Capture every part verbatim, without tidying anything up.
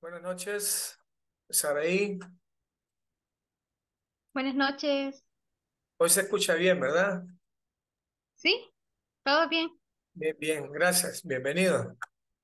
Buenas noches, Saraí. Buenas noches. Hoy se escucha bien, ¿verdad? ¿Sí? ¿Todo bien? Bien, bien, gracias. Bienvenido.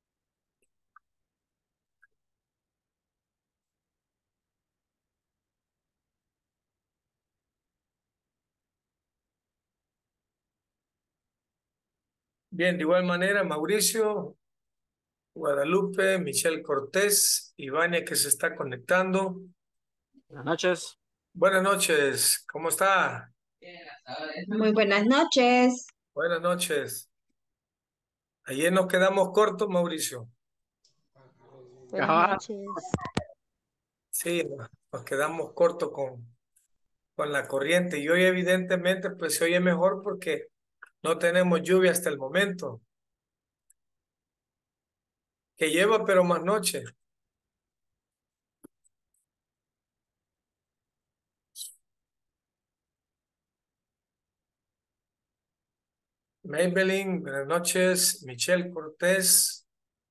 Bien, de igual manera, Mauricio, Guadalupe, Michelle Cortés, Ivania que se está conectando. Buenas noches. Buenas noches, ¿cómo está? Muy buenas noches. Buenas noches. Ayer nos quedamos cortos, Mauricio. Buenas Ajá. noches. Sí, nos nos quedamos cortos con, con la corriente y hoy evidentemente pues se oye mejor porque no tenemos lluvia hasta el momento, que lleva pero más noche. Maybelline, buenas noches. Michelle Cortés,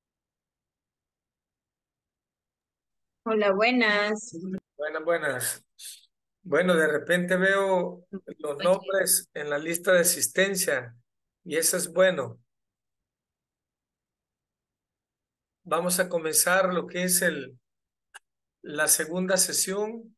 Hola, buenas. buenas, buenas. Bueno, de repente veo los nombres en la lista de asistencia y eso es bueno. Vamos a comenzar lo que es el, la segunda sesión,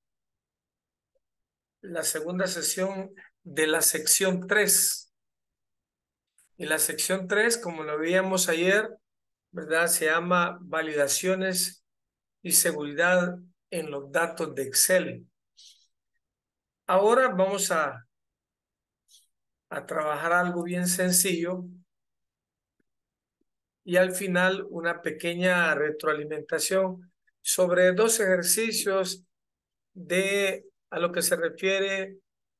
la segunda sesión de la sección tres. Y la sección tres, como lo veíamos ayer, ¿verdad? Se llama validaciones y seguridad en los datos de Excel. Ahora vamos a a trabajar algo bien sencillo y al final una pequeña retroalimentación sobre dos ejercicios de a lo que se refiere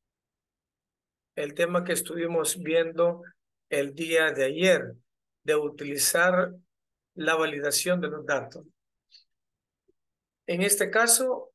el tema que estuvimos viendo el día de ayer, de utilizar la validación de los datos. En este caso,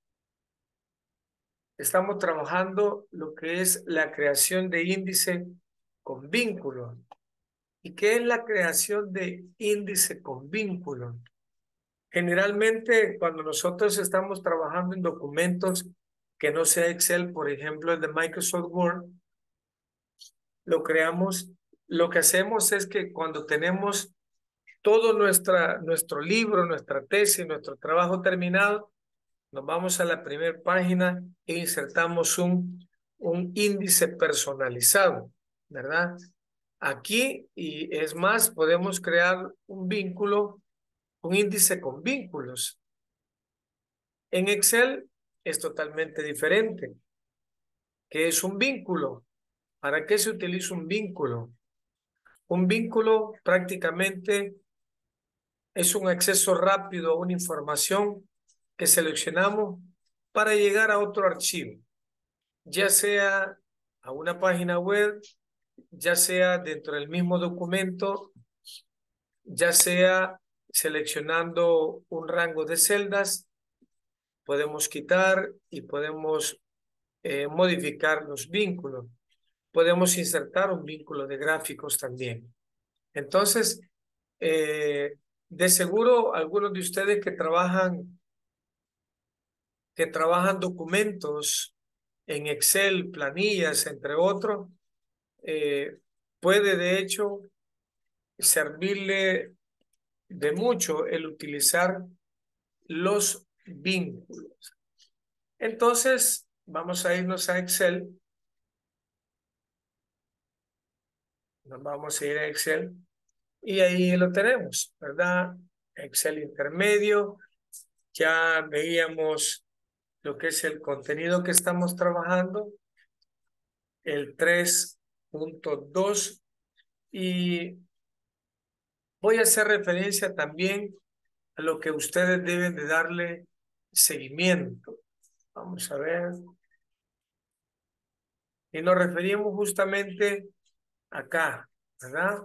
estamos trabajando lo que es la creación de índice con vínculo. ¿Y qué es la creación de índice con vínculo? Generalmente, cuando nosotros estamos trabajando en documentos que no sea Excel, por ejemplo, el de Microsoft Word, lo creamos, lo que hacemos es que cuando tenemos todo nuestra, nuestro libro, nuestra tesis, nuestro trabajo terminado, nos vamos a la primera página e insertamos un, un índice personalizado, ¿verdad? Aquí, y es más, podemos crear un vínculo, un índice con vínculos. En Excel es totalmente diferente. ¿Qué es un vínculo? ¿Para qué se utiliza un vínculo? Un vínculo prácticamente es un acceso rápido a una información que seleccionamos para llegar a otro archivo, ya sea a una página web, ya sea dentro del mismo documento, ya sea seleccionando un rango de celdas, podemos quitar y podemos eh, modificar los vínculos. Podemos insertar un vínculo de gráficos también. Entonces, eh, de seguro, algunos de ustedes que trabajan, que trabajan documentos en Excel, planillas, entre otros, eh, puede de hecho servirle de mucho el utilizar los vínculos. Entonces, vamos a irnos a Excel. Nos vamos a ir a Excel y ahí lo tenemos, ¿verdad? Excel intermedio. Ya veíamos lo que es el contenido que estamos trabajando, el tres punto dos, y voy a hacer referencia también a lo que ustedes deben de darle seguimiento. Vamos a ver. Y nos referimos justamente acá, ¿verdad?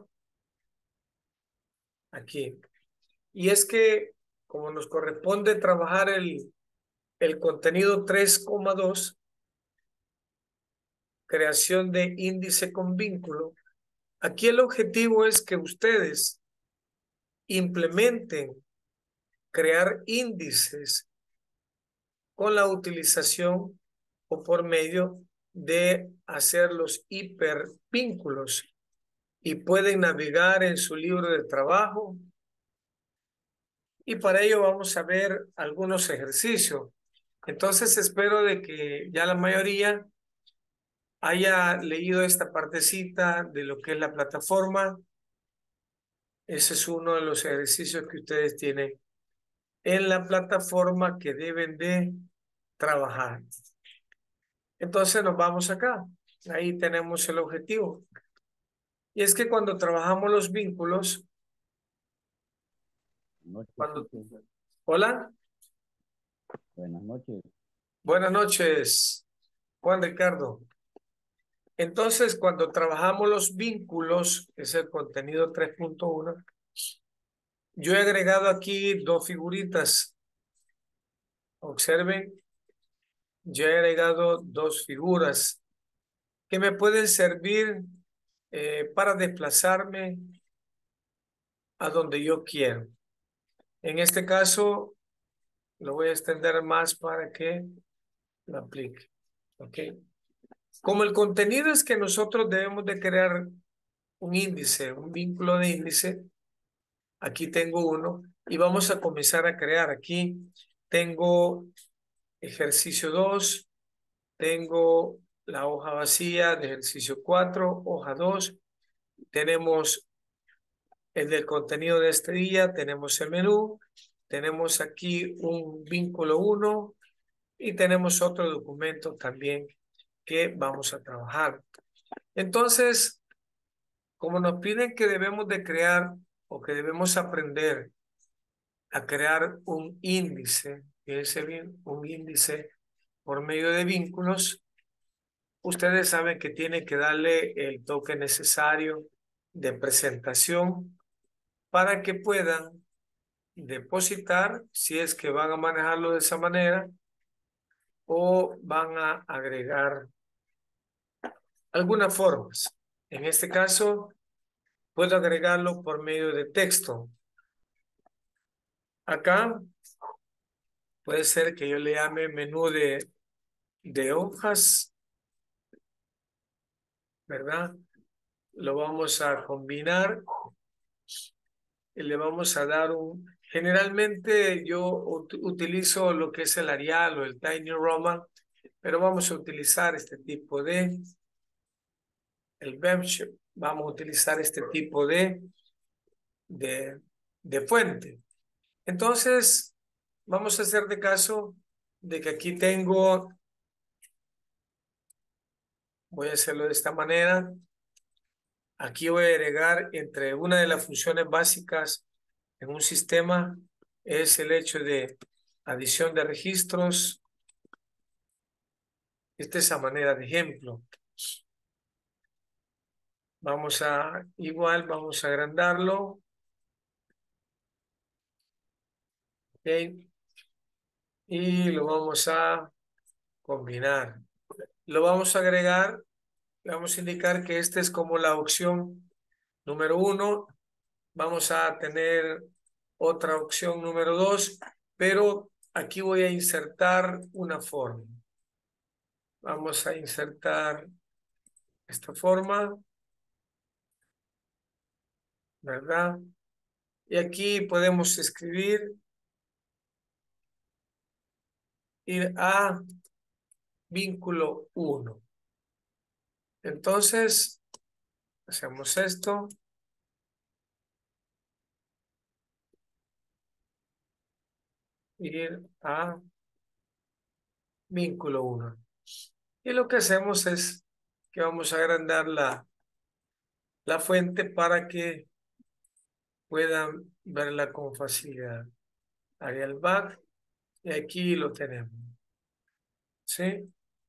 Aquí. Y es que como nos corresponde trabajar el, el contenido tres coma dos, creación de índice con vínculo, aquí el objetivo es que ustedes implementen crear índices con la utilización o por medio de hacer los hipervínculos. Y pueden navegar en su libro de trabajo. Y para ello vamos a ver algunos ejercicios. Entonces espero de que ya la mayoría haya leído esta partecita de lo que es la plataforma. Ese es uno de los ejercicios que ustedes tienen en la plataforma que deben de trabajar. Entonces nos vamos acá. Ahí tenemos el objetivo. Y es que cuando trabajamos los vínculos, Noches, cuando... teacher. Hola, Buenas noches. buenas noches, Juan Ricardo. Entonces, cuando trabajamos los vínculos, es el contenido tres punto uno, yo he agregado aquí dos figuritas. Observen, yo he agregado dos figuras que me pueden servir eh, para desplazarme a donde yo quiero. En este caso, lo voy a extender más para que lo aplique. ¿Ok? Como el contenido es que nosotros debemos de crear un índice, un vínculo de índice, aquí tengo uno y vamos a comenzar a crear. Aquí tengo ejercicio dos, tengo la hoja vacía de ejercicio cuatro, hoja dos, tenemos el del contenido de este día, tenemos el menú, tenemos aquí un vínculo uno y tenemos otro documento también que vamos a trabajar. Entonces, como nos piden que debemos de crear o que debemos aprender a crear un índice, fíjense bien, un índice por medio de vínculos, ustedes saben que tienen que darle el toque necesario de presentación para que puedan depositar, si es que van a manejarlo de esa manera, o van a agregar algunas formas. En este caso, puedo agregarlo por medio de texto. Acá puede ser que yo le llame menú de, de hojas, ¿verdad? Lo vamos a combinar y le vamos a dar un... Generalmente yo ut- utilizo lo que es el Arial o el Tiny Roman, pero vamos a utilizar este tipo de... El Bench, vamos a utilizar este tipo de, de, de fuente. Entonces, vamos a hacer de caso de que aquí tengo... Voy a hacerlo de esta manera. Aquí voy a agregar entre una de las funciones básicas en un sistema es el hecho de adición de registros. Esta es a manera de ejemplo. Vamos a, igual, vamos a agrandarlo. Ok. Y lo vamos a combinar. Lo vamos a agregar, le vamos a indicar que esta es como la opción número uno. Vamos a tener otra opción número dos, pero aquí voy a insertar una forma. Vamos a insertar esta forma, ¿verdad? Y aquí podemos escribir ir a vínculo uno. Entonces, hacemos esto. Ir a vínculo uno. Y lo que hacemos es que vamos a agrandar la, la fuente para que puedan verla con facilidad. Arial back y aquí lo tenemos. ¿Sí?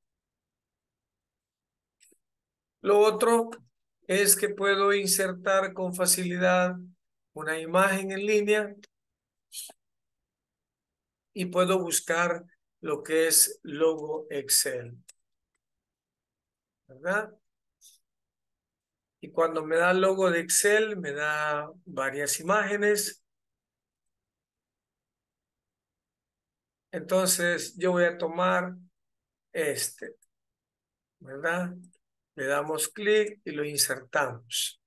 Lo otro es que puedo insertar con facilidad una imagen en línea y puedo buscar lo que es logo Excel, ¿verdad? Y cuando me da el logo de Excel, me da varias imágenes. Entonces yo voy a tomar este, ¿verdad? Le damos clic y lo insertamos.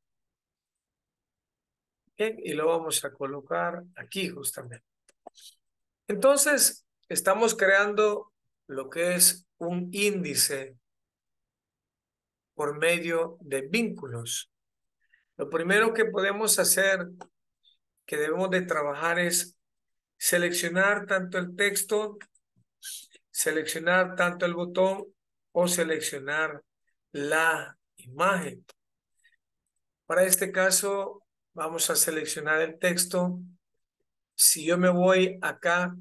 Bien, y lo vamos a colocar aquí justamente. Entonces, estamos creando lo que es un índice por medio de vínculos. Lo primero que podemos hacer, que debemos de trabajar es seleccionar tanto el texto, seleccionar tanto el botón o seleccionar la imagen. Para este caso, vamos a seleccionar el texto. Si yo me voy acá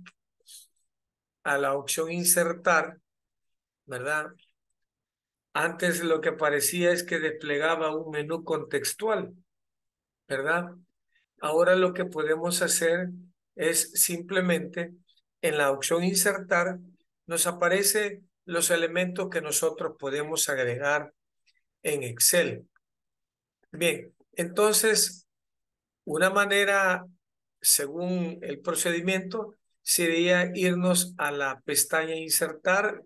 a la opción insertar, ¿verdad? Antes lo que aparecía es que desplegaba un menú contextual, ¿verdad? Ahora lo que podemos hacer es simplemente en la opción insertar nos aparece los elementos que nosotros podemos agregar en Excel. Bien, entonces una manera, según el procedimiento, sería irnos a la pestaña insertar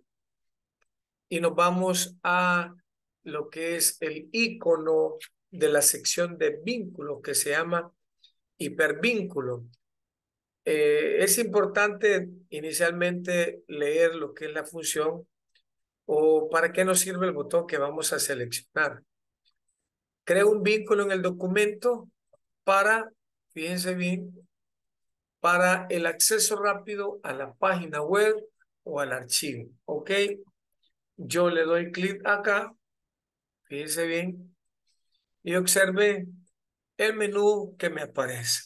y nos vamos a lo que es el icono de la sección de vínculos que se llama hipervínculo. Eh, es importante inicialmente leer lo que es la función o para qué nos sirve el botón que vamos a seleccionar. Creo un vínculo en el documento para, fíjense bien, para el acceso rápido a la página web o al archivo. ¿Ok? Yo le doy clic acá, fíjense bien, y observe el menú que me aparece.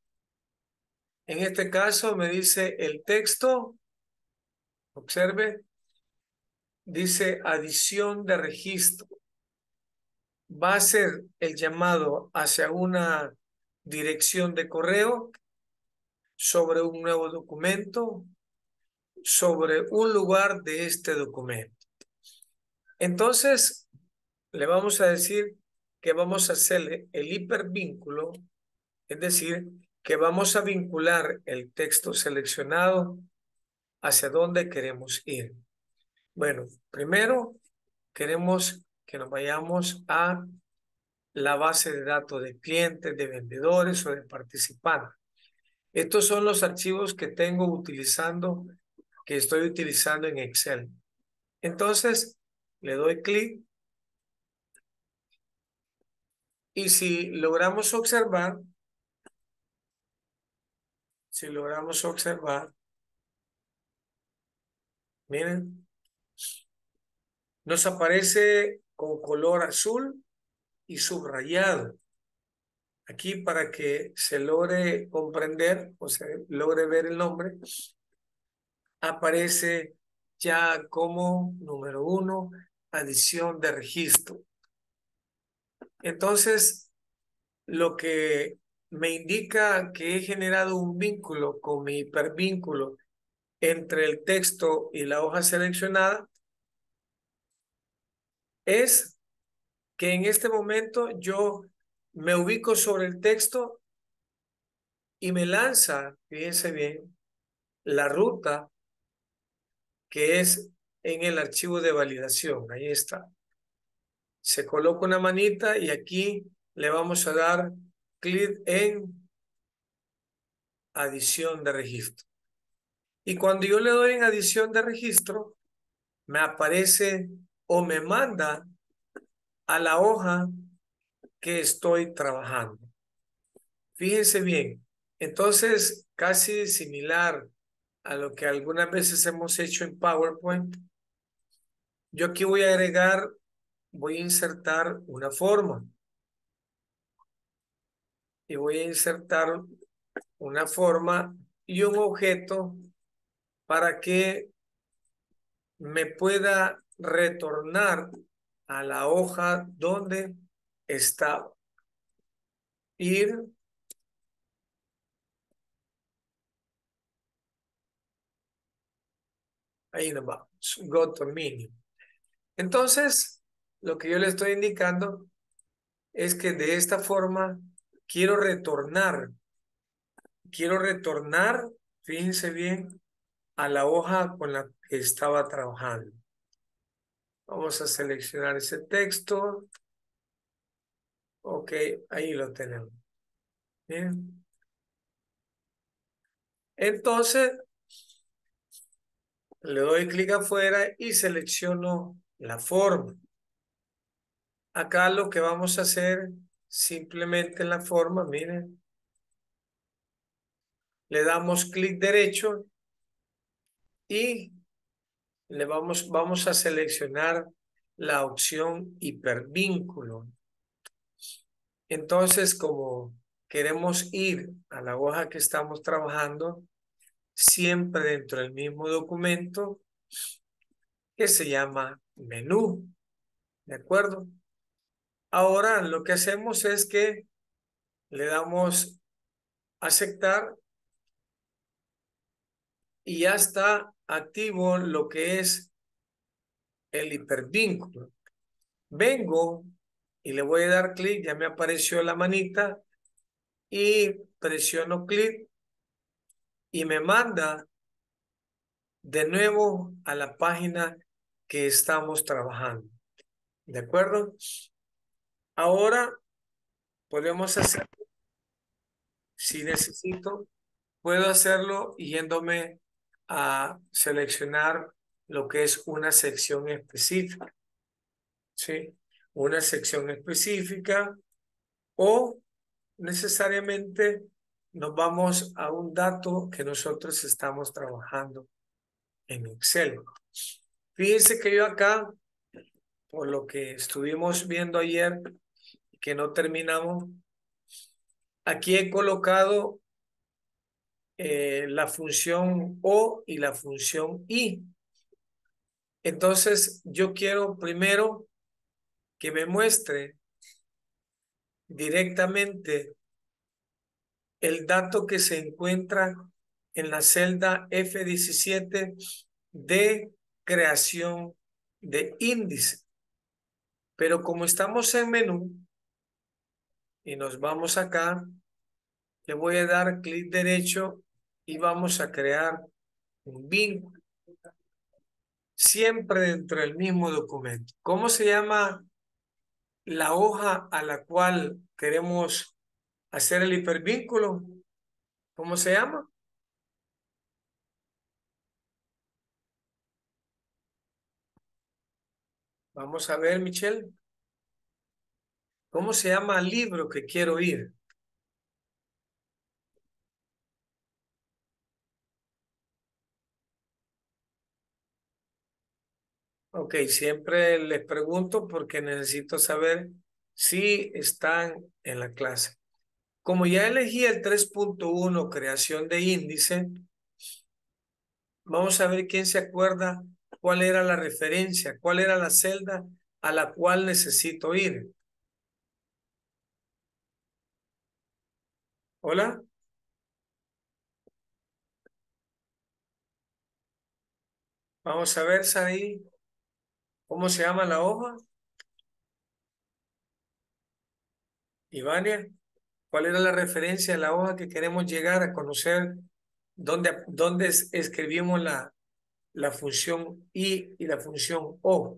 En este caso me dice el texto, observe, dice adición de registro. Va a ser el llamado hacia una dirección de correo sobre un nuevo documento, sobre un lugar de este documento. Entonces, le vamos a decir que vamos a hacerle el hipervínculo, es decir, que vamos a vincular el texto seleccionado hacia dónde queremos ir. Bueno, primero queremos que nos vayamos a la base de datos de clientes, de vendedores o de participantes. Estos son los archivos que tengo utilizando, que estoy utilizando en Excel. Entonces, le doy clic y si logramos observar, si logramos observar, miren, nos aparece con color azul y subrayado. Aquí para que se logre comprender o se logre ver el nombre, aparece ya como número uno, adición de registro. Entonces, lo que me indica que he generado un vínculo con mi hipervínculo entre el texto y la hoja seleccionada es que en este momento yo me ubico sobre el texto y me lanza, fíjense bien, la ruta que es en el archivo de validación. Ahí está. Se coloca una manita y aquí le vamos a dar clic en adición de registro. Y cuando yo le doy en adición de registro, me aparece o me manda a la hoja que estoy trabajando. Fíjense bien, entonces casi similar a lo que algunas veces hemos hecho en PowerPoint, yo aquí voy a agregar, voy a insertar una forma. Y voy a insertar una forma y un objeto para que me pueda retornar a la hoja donde está. Ir ahí nos vamos. Go to menu. Entonces, lo que yo le estoy indicando es que de esta forma quiero retornar. Quiero retornar, fíjense bien, a la hoja con la que estaba trabajando. Vamos a seleccionar ese texto. Ok, ahí lo tenemos. Bien. Entonces, le doy clic afuera y selecciono la forma. Acá lo que vamos a hacer simplemente en la forma, miren. Le damos clic derecho y le vamos, vamos a seleccionar la opción hipervínculo. Entonces, como queremos ir a la hoja que estamos trabajando, siempre dentro del mismo documento que se llama menú. ¿De acuerdo? Ahora lo que hacemos es que le damos aceptar y ya está activo lo que es el hipervínculo. Vengo y le voy a dar clic, ya me apareció la manita y presiono clic y me manda de nuevo a la página que estamos trabajando. ¿De acuerdo? Ahora podemos hacer, si necesito, puedo hacerlo yéndome a seleccionar lo que es una sección específica. ¿Sí? Una sección específica o necesariamente nos vamos a un dato que nosotros estamos trabajando en Excel. Fíjense que yo acá, por lo que estuvimos viendo ayer, que no terminamos, aquí he colocado eh, la función O y la función I. Entonces, yo quiero primero que me muestre directamente el dato que se encuentra en la celda F diecisiete de creación de índice. Pero como estamos en menú y nos vamos acá, le voy a dar clic derecho y vamos a crear un vínculo. Siempre dentro del mismo documento. ¿Cómo se llama la hoja a la cual queremos hacer el hipervínculo? ¿Cómo se llama? Vamos a ver, Michelle. ¿Cómo se llama el libro que quiero ir? Ok, siempre les pregunto porque necesito saber si están en la clase. Como ya elegí el tres punto uno, creación de índice, vamos a ver quién se acuerda cuál era la referencia, cuál era la celda a la cual necesito ir. ¿Hola? Vamos a ver, Saraí, ¿cómo se llama la hoja? Ivania, ¿cuál era la referencia de la hoja que queremos llegar a conocer? ¿Dónde, dónde es- escribimos la, la función I y la función O?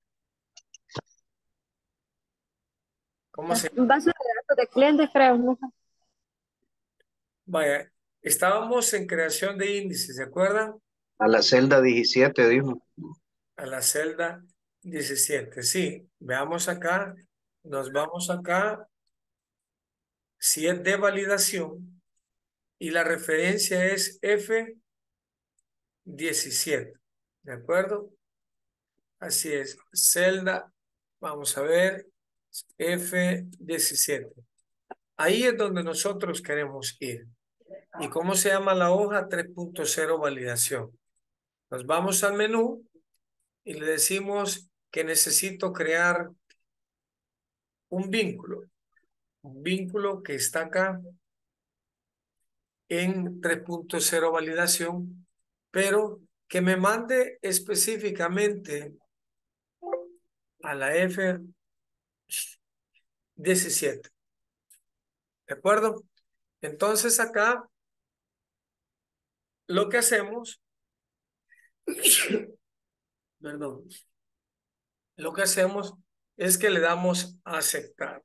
¿Cómo se llama? Base de datos de clientes, creo. ¿No? Vaya, estábamos en creación de índices, ¿se acuerdan? A la celda diecisiete, dijo. A la celda diecisiete, sí. Veamos acá, nos vamos acá, si es de validación y la referencia es F diecisiete, ¿de acuerdo? Así es, celda, vamos a ver, F diecisiete. Ahí es donde nosotros queremos ir. ¿Y cómo se llama la hoja? tres punto cero validación. Nos vamos al menú y le decimos que necesito crear un vínculo. Un vínculo que está acá en tres punto cero validación, pero que me mande específicamente a la F diecisiete. ¿De acuerdo? Entonces acá lo que hacemos Perdón. Lo que hacemos es que le damos a aceptar.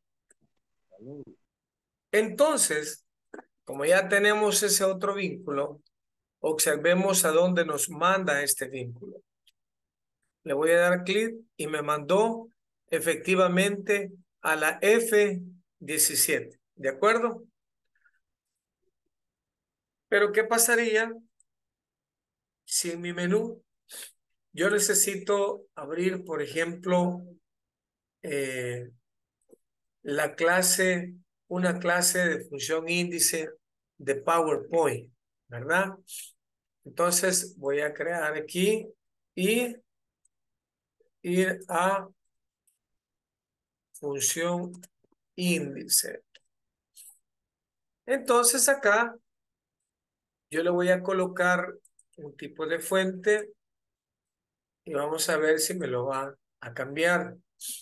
Entonces, como ya tenemos ese otro vínculo, observemos a dónde nos manda este vínculo. Le voy a dar clic y me mandó efectivamente a la F diecisiete. ¿De acuerdo? Pero ¿qué pasaría si en mi menú yo necesito abrir, por ejemplo, eh, la clase, una clase de función índice de PowerPoint, ¿verdad? Entonces voy a crear aquí y ir a función índice. Entonces acá yo le voy a colocar un tipo de fuente y vamos a ver si me lo va a cambiar.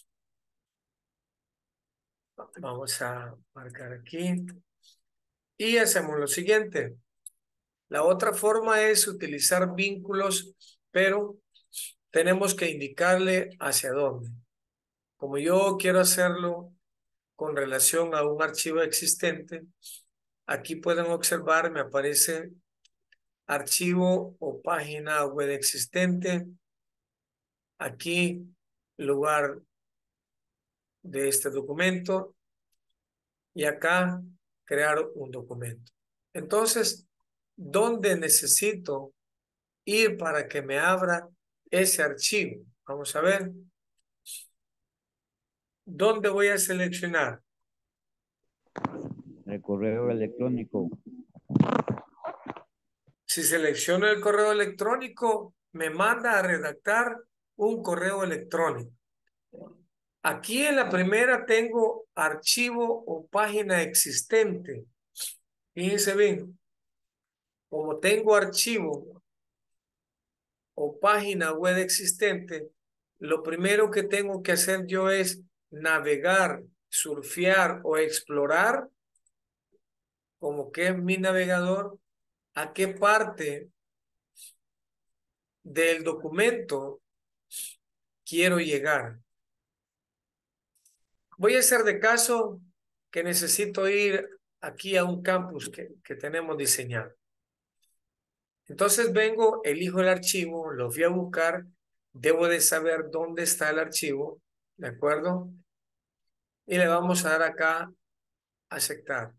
Vamos a marcar aquí y hacemos lo siguiente. La otra forma es utilizar vínculos, pero tenemos que indicarle hacia dónde. Como yo quiero hacerlo con relación a un archivo existente, aquí pueden observar, me aparece archivo o página web existente. Aquí, lugar de este documento. Y acá, crear un documento. Entonces, ¿dónde necesito ir para que me abra ese archivo? Vamos a ver. ¿Dónde voy a seleccionar? El correo electrónico. Si selecciono el correo electrónico, me manda a redactar un correo electrónico. Aquí en la primera tengo archivo o página existente. Fíjense bien. Como tengo archivo o página web existente, lo primero que tengo que hacer yo es navegar, surfear o explorar, como que es mi navegador, a qué parte del documento quiero llegar. Voy a hacer de caso que necesito ir aquí a un campus que, que tenemos diseñado. Entonces vengo, elijo el archivo, lo voy a buscar, debo de saber dónde está el archivo, ¿de acuerdo? Y le vamos a dar acá, aceptar.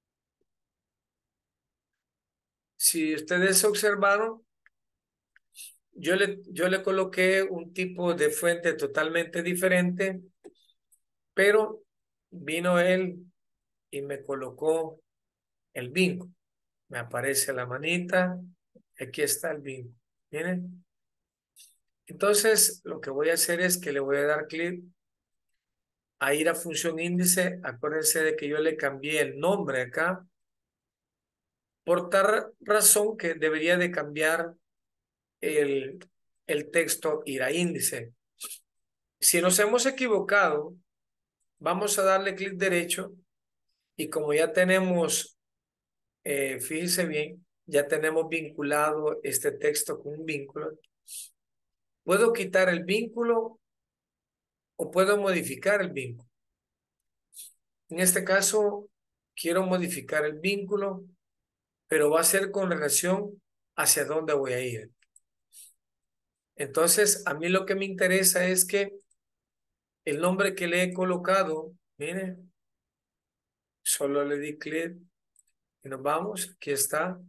Si ustedes observaron, yo le, yo le coloqué un tipo de fuente totalmente diferente, pero vino él y me colocó el vínculo. Me aparece la manita, aquí está el vínculo. Miren. Entonces, lo que voy a hacer es que le voy a dar clic a ir a función índice. Acuérdense de que yo le cambié el nombre acá. Por tal razón que debería de cambiar el, el texto ir a índice. Si nos hemos equivocado, vamos a darle clic derecho y como ya tenemos, eh, fíjense bien, ya tenemos vinculado este texto con un vínculo. Puedo quitar el vínculo o puedo modificar el vínculo. En este caso, quiero modificar el vínculo, pero va a ser con relación hacia dónde voy a ir. Entonces, a mí lo que me interesa es que el nombre que le he colocado, miren, solo le di clic y nos vamos. Aquí está.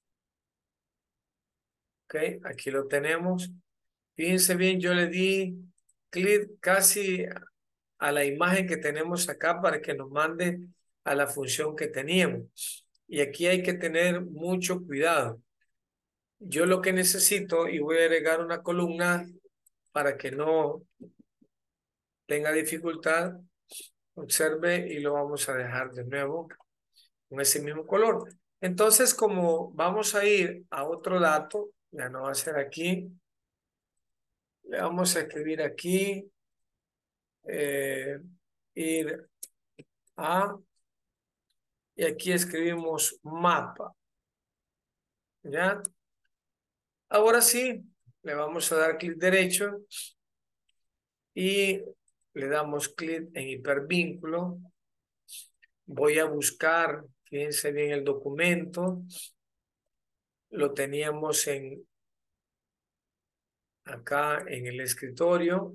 Ok, aquí lo tenemos. Fíjense bien, yo le di clic casi a la imagen que tenemos acá para que nos mande a la función que teníamos. Y aquí hay que tener mucho cuidado. Yo lo que necesito, y voy a agregar una columna para que no tenga dificultad, observe y lo vamos a dejar de nuevo con ese mismo color. Entonces, como vamos a ir a otro dato, ya no va a ser aquí, le vamos a escribir aquí, eh, ir a, y aquí escribimos mapa. ¿Ya? Ahora sí, le vamos a dar clic derecho y le damos clic en hipervínculo. Voy a buscar, fíjense bien el documento, lo teníamos en acá en el escritorio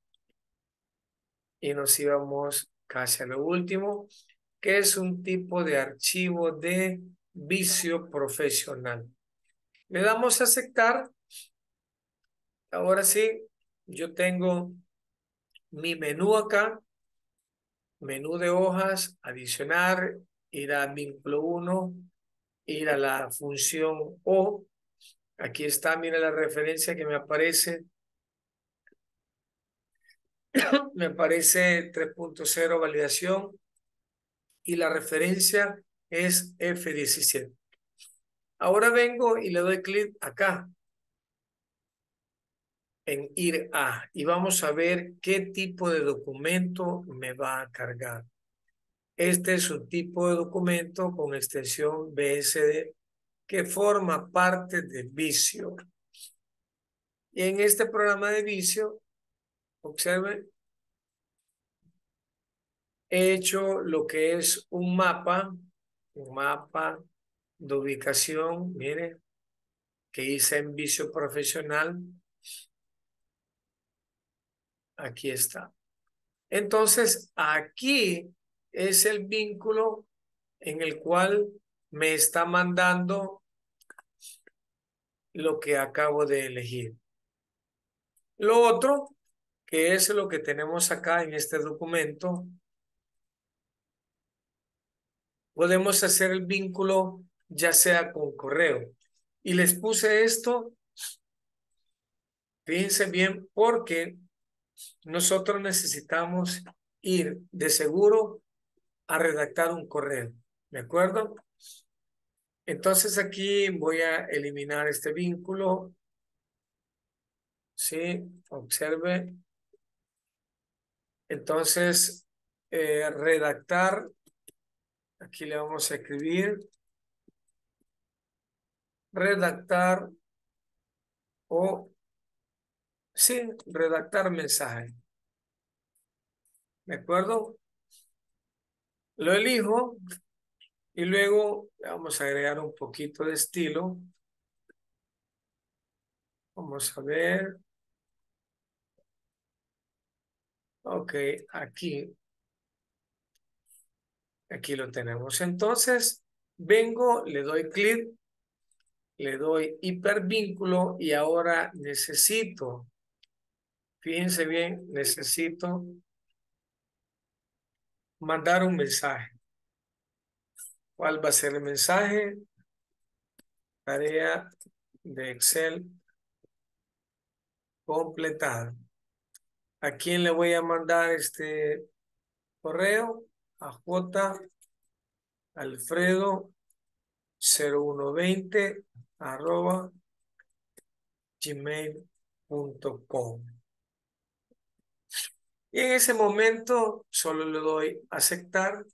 y nos íbamos casi a lo último, que es un tipo de archivo de vicio profesional. Le damos a aceptar. Ahora sí, yo tengo mi menú acá, menú de hojas, adicionar, ir a vínculo uno, ir a la función O. Aquí está, mira la referencia que me aparece. Me aparece tres punto cero validación y la referencia es F diecisiete. Ahora vengo y le doy clic acá en ir a y vamos a ver qué tipo de documento me va a cargar. Este es un tipo de documento con extensión B S D que forma parte de Visio. Y en este programa de Visio, observen, he hecho lo que es un mapa, un mapa de ubicación, miren, que hice en Visio Profesional. Aquí está. Entonces, aquí es el vínculo en el cual me está mandando lo que acabo de elegir. Lo otro, que es lo que tenemos acá en este documento, podemos hacer el vínculo ya sea con correo. Y les puse esto, fíjense bien, porque nosotros necesitamos ir de seguro a redactar un correo. ¿De acuerdo? Entonces aquí voy a eliminar este vínculo. Sí, observe. Entonces, eh, redactar. Aquí le vamos a escribir. Redactar o, sí, redactar mensaje. ¿De acuerdo? Lo elijo y luego le vamos a agregar un poquito de estilo. Vamos a ver. Ok, aquí. Aquí lo tenemos. Entonces, vengo, le doy clic, le doy hipervínculo y ahora necesito, fíjense bien, necesito mandar un mensaje. ¿Cuál va a ser el mensaje? Tarea de Excel completada. ¿A quién le voy a mandar este correo? A J. Alfredo cero uno veinte arroba gmail punto com. Y en ese momento solo le doy aceptar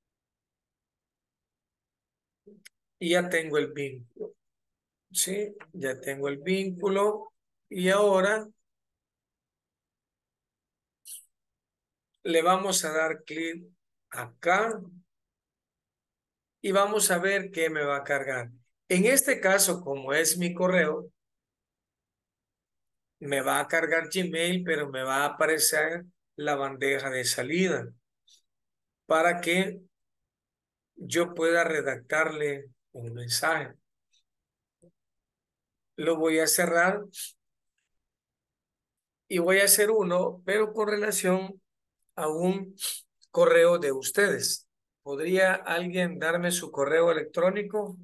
y ya tengo el vínculo. ¿Sí? Ya tengo el vínculo y ahora le vamos a dar clic acá y vamos a ver qué me va a cargar. En este caso, como es mi correo, me va a cargar Gmail, pero me va a aparecer la bandeja de salida para que yo pueda redactarle un mensaje. Lo voy a cerrar y voy a hacer uno, pero con relación a un correo de ustedes. ¿Podría alguien darme su correo electrónico?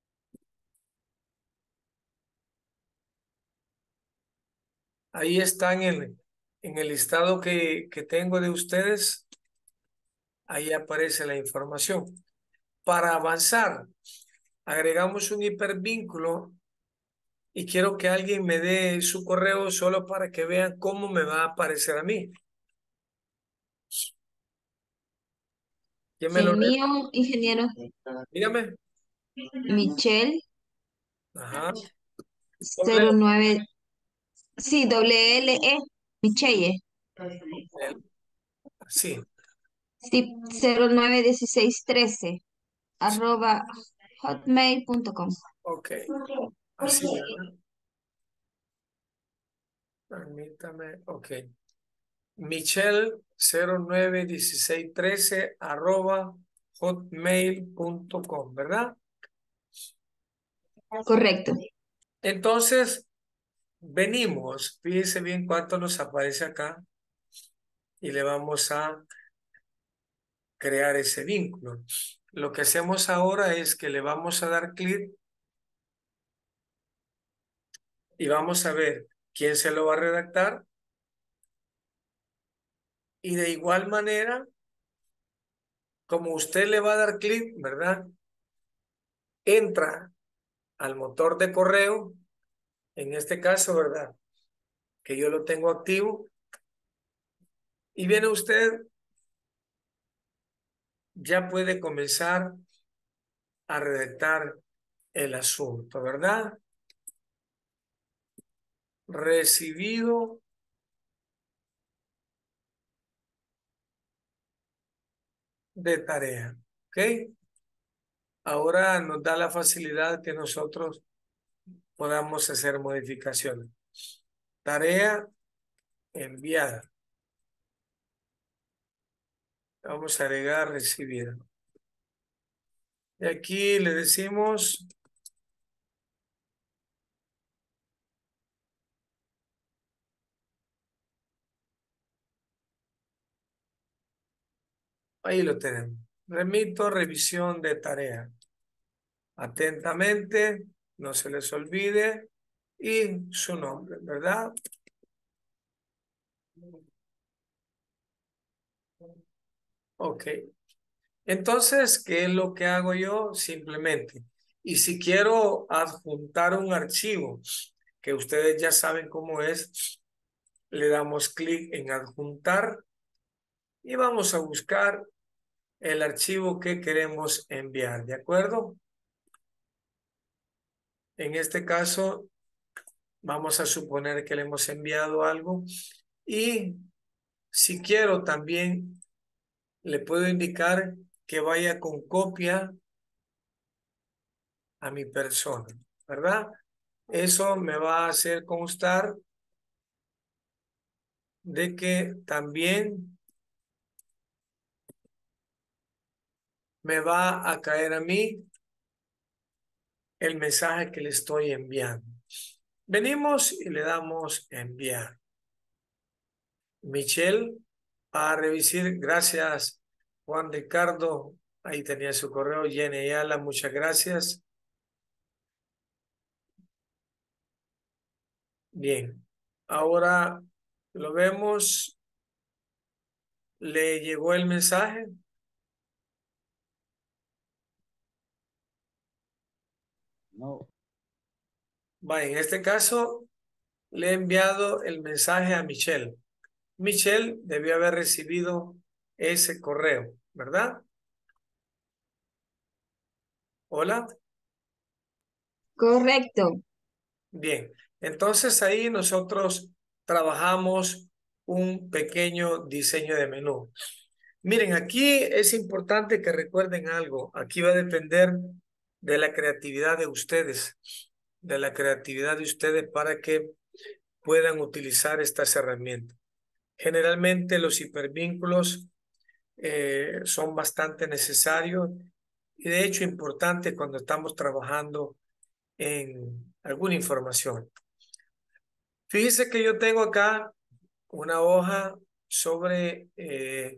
Ahí está en el, en el listado que, que tengo de ustedes. Ahí aparece la información. Para avanzar, agregamos un hipervínculo y quiero que alguien me dé su correo solo para que vean cómo me va a aparecer a mí. ¿Quién me lo El re- mío, ingeniero, Dígame. Michelle Ajá. cero nueve Sí, doble L E, Michelle. Sí, Sí, cero nueve dieciséis trece arroba hotmail punto com. ok. Así, ¿verdad? Permítame, ok. Michelle cero nueve dieciséis trece arroba hotmail punto com, ¿verdad? Correcto. Entonces, venimos, fíjese bien cuánto nos aparece acá y le vamos a crear ese vínculo. Lo que hacemos ahora es que le vamos a dar clic y vamos a ver quién se lo va a redactar. Y de igual manera, como usted le va a dar clic, ¿verdad? Entra al motor de correo, en este caso, ¿verdad? Que yo lo tengo activo. Y viene usted, ya puede comenzar a redactar el asunto, ¿verdad? Recibido de tarea, ¿ok? Ahora nos da la facilidad que nosotros podamos hacer modificaciones. Tarea enviada. Vamos a agregar recibida. Y aquí le decimos ahí lo tenemos. Remito revisión de tarea. Atentamente, no se les olvide y su nombre, ¿verdad? Ok. Entonces, ¿qué es lo que hago yo? Simplemente. Y si quiero adjuntar un archivo, que ustedes ya saben cómo es, le damos clic en adjuntar y vamos a buscar el archivo que queremos enviar, ¿de acuerdo? En este caso, vamos a suponer que le hemos enviado algo y si quiero también le puedo indicar que vaya con copia a mi persona, ¿verdad? Eso me va a hacer constar de que también me va a caer a mí el mensaje que le estoy enviando. Venimos y le damos enviar. Michelle, a revisar, gracias Juan Ricardo, ahí tenía su correo, Jenny Ayala, muchas gracias. Bien, ahora lo vemos, le llegó el mensaje. No. Va, en este caso le he enviado el mensaje a Michelle. Michelle debió haber recibido ese correo, ¿verdad? Hola. Correcto. Bien, entonces ahí nosotros trabajamos un pequeño diseño de menú. Miren, aquí es importante que recuerden algo. Aquí va a depender de la creatividad de ustedes, de la creatividad de ustedes para que puedan utilizar estas herramientas. Generalmente los hipervínculos eh, son bastante necesarios y de hecho importantes cuando estamos trabajando en alguna información. Fíjese que yo tengo acá una hoja sobre eh,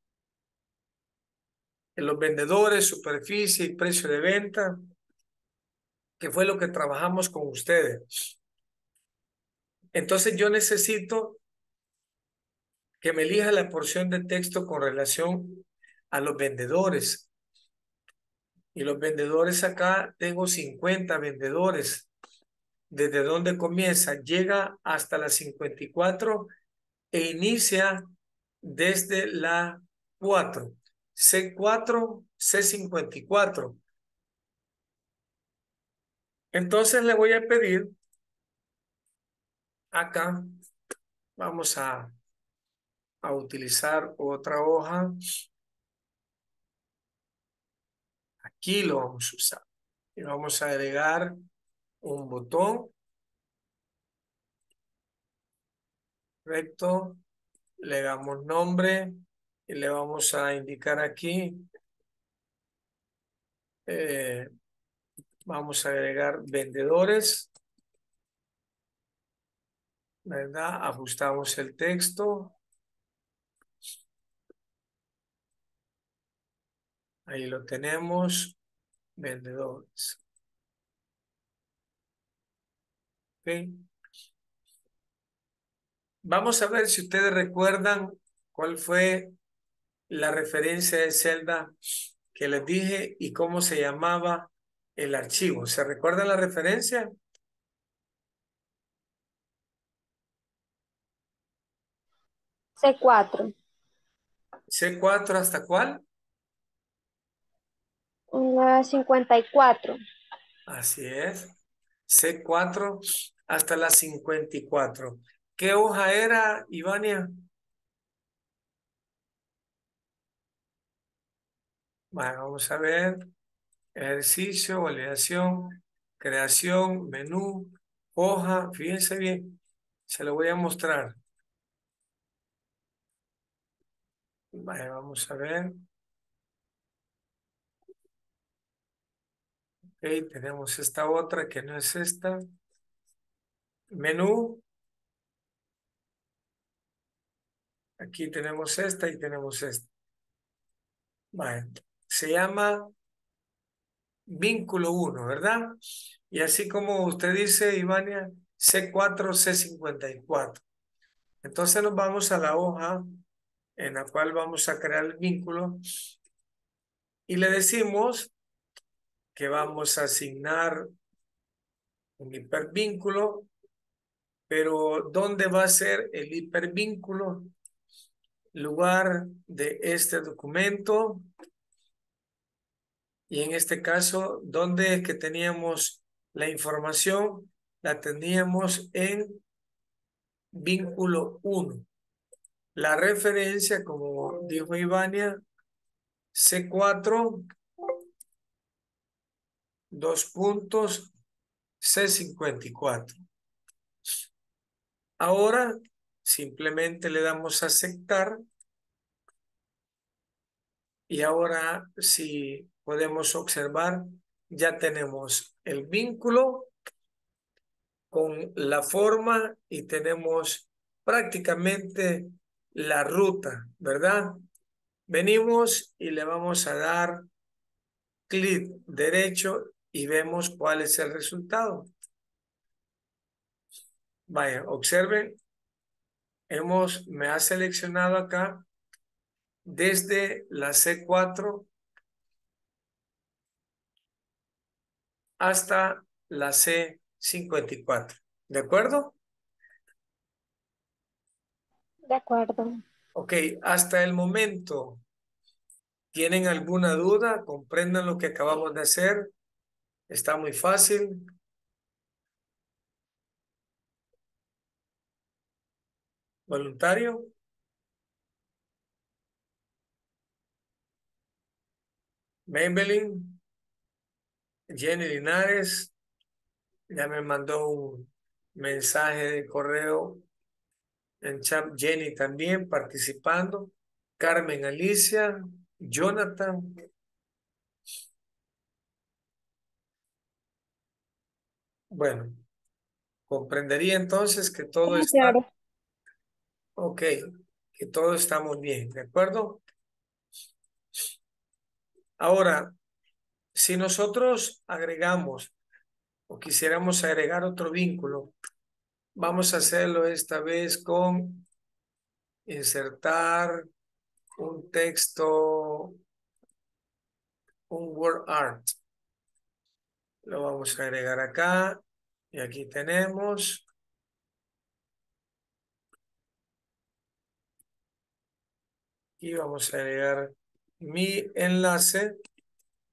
los vendedores, superficie y precio de venta, que fue lo que trabajamos con ustedes. Entonces yo necesito que me elija la porción de texto con relación a los vendedores. Y los vendedores acá, tengo cincuenta vendedores. ¿Desde dónde comienza? Llega hasta la cincuenta y cuatro e inicia desde la cuatro. C cuatro, C cincuenta y cuatro. Entonces le voy a pedir acá vamos a, a utilizar otra hoja. Aquí lo vamos a usar. Y vamos a agregar un botón. Correcto. Le damos nombre y le vamos a indicar aquí. Eh, vamos a agregar vendedores. ¿Verdad? Ajustamos el texto. Ahí lo tenemos. Vendedores. ¿Ok? Vamos a ver si ustedes recuerdan cuál fue la referencia de celda que les dije y cómo se llamaba el archivo. ¿Se recuerdan la referencia? C cuatro. C cuatro, ¿hasta cuál? Una cincuenta y cuatro. Así es. C cuatro hasta la cincuenta y cuatro. ¿Qué hoja era, Ivania? Bueno, vamos a ver. Ejercicio, validación, creación, menú, hoja. Fíjense bien. Se lo voy a mostrar. Vale, vamos a ver. Ok, tenemos esta otra que no es esta. Menú. Aquí tenemos esta y tenemos esta. Vale. Se llama vínculo uno, ¿verdad? Y así como usted dice, Ivania, C cuatro, C cincuenta y cuatro. Entonces nos vamos a la hoja en la cual vamos a crear el vínculo y le decimos que vamos a asignar un hipervínculo, pero ¿dónde va a ser el hipervínculo? Lugar de este documento. Y en este caso, ¿dónde es que teníamos la información? La teníamos en vínculo uno. La referencia, como dijo Ivania, C cuatro, dos puntos, C cincuenta y cuatro. Ahora simplemente le damos a aceptar y ahora si podemos observar, ya tenemos el vínculo con la forma y tenemos prácticamente la ruta, ¿verdad? Venimos y le vamos a dar clic derecho y vemos cuál es el resultado. Vaya, observen, hemos, me ha seleccionado acá desde la C cuatro hasta la C cincuenta y cuatro. ¿De acuerdo? De acuerdo. Ok, hasta el momento, ¿tienen alguna duda? ¿Comprendan lo que acabamos de hacer? Está muy fácil. ¿Voluntario? Maybelline, Jenny Linares, ya me mandó un mensaje de correo en chat. Jenny también participando. Carmen Alicia, Jonathan. Bueno, comprendería entonces que todo Sí, está, claro. ok, que todo está muy bien, ¿de acuerdo? Ahora, si nosotros agregamos o quisiéramos agregar otro vínculo, vamos a hacerlo esta vez con insertar un texto, un word art. Lo vamos a agregar acá y aquí tenemos. Y vamos a agregar mi enlace.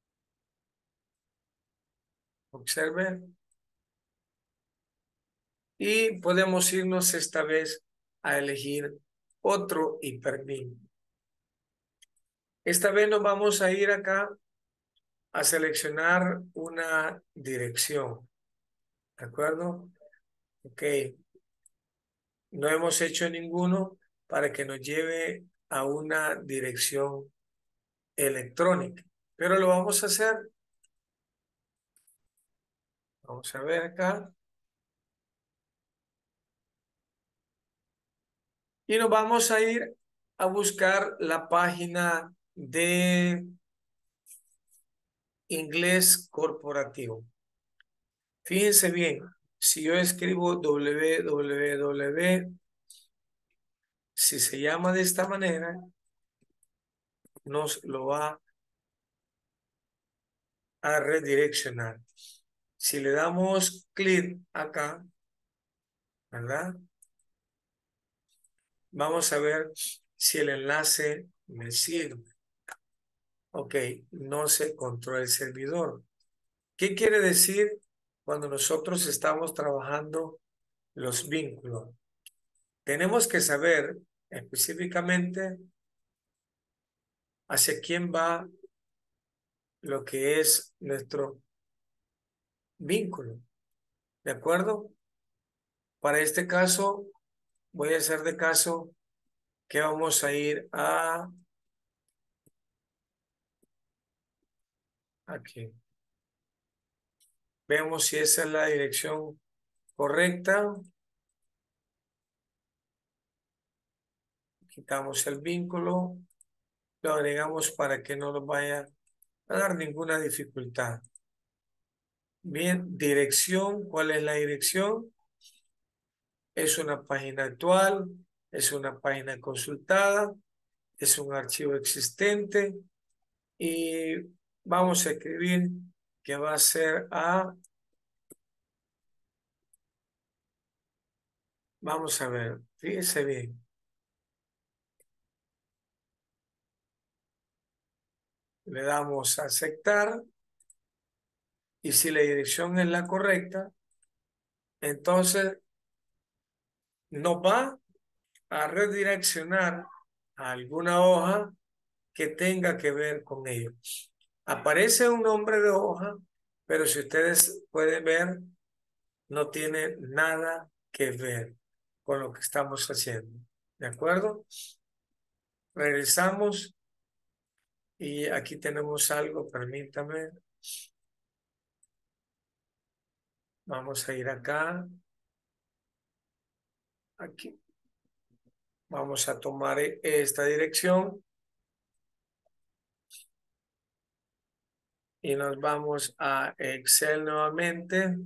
Observen. Y podemos irnos esta vez a elegir otro hipervínculo. Esta vez nos vamos a ir acá a seleccionar una dirección. ¿De acuerdo? Ok. No hemos hecho ninguno para que nos lleve a una dirección electrónica. Pero lo vamos a hacer. Vamos a ver acá. Y nos vamos a ir a buscar la página de inglés corporativo. Fíjense bien, si yo escribo www, si se llama de esta manera, nos lo va a redireccionar. Si le damos clic acá, ¿verdad? Vamos a ver si el enlace me sirve. Ok, no se encontró el servidor. ¿Qué quiere decir cuando nosotros estamos trabajando los vínculos? Tenemos que saber específicamente hacia quién va lo que es nuestro vínculo. ¿De acuerdo? Para este caso, voy a hacer de caso que vamos a ir a aquí. Vemos si esa es la dirección correcta. Quitamos el vínculo. Lo agregamos para que no nos vaya a dar ninguna dificultad. Bien, dirección. ¿Cuál es la dirección? Es una página actual, es una página consultada, es un archivo existente y vamos a escribir que va a ser a... Vamos a ver, fíjese bien. Le damos a aceptar y si la dirección es la correcta, entonces nos va a redireccionar a alguna hoja que tenga que ver con ello. Aparece un nombre de hoja, pero si ustedes pueden ver, no tiene nada que ver con lo que estamos haciendo. ¿De acuerdo? Regresamos y aquí tenemos algo, permítame. Vamos a ir acá. Aquí. Vamos a tomar esta dirección. Y nos vamos a Excel nuevamente.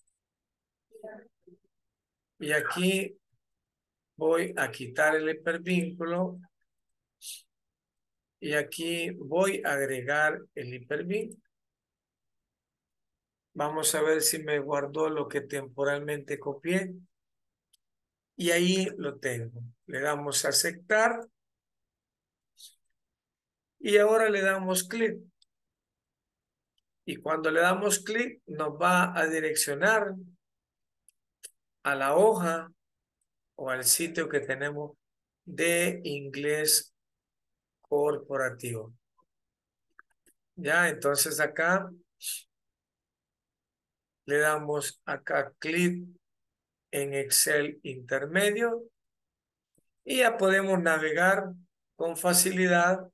Y aquí voy a quitar el hipervínculo. Y aquí voy a agregar el hipervínculo. Vamos a ver si me guardó lo que temporalmente copié. Y ahí lo tengo. Le damos a aceptar. Y ahora le damos clic. Y cuando le damos clic nos va a direccionar a la hoja o al sitio que tenemos de inglés corporativo. Ya, entonces acá le damos acá clic en Excel intermedio y ya podemos navegar con facilidad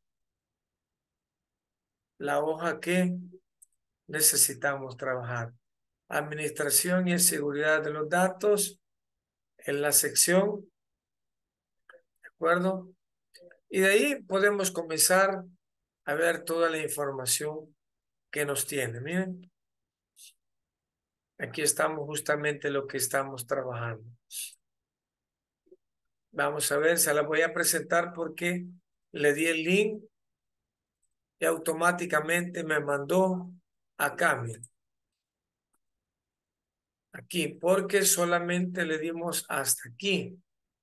la hoja que necesitamos trabajar. Administración y seguridad de los datos en la sección, ¿de acuerdo? Y de ahí podemos comenzar a ver toda la información que nos tiene. Miren, aquí estamos justamente lo que estamos trabajando. Vamos a ver, se la voy a presentar porque le di el link y automáticamente me mandó acá, miren. Aquí, porque solamente le dimos hasta aquí.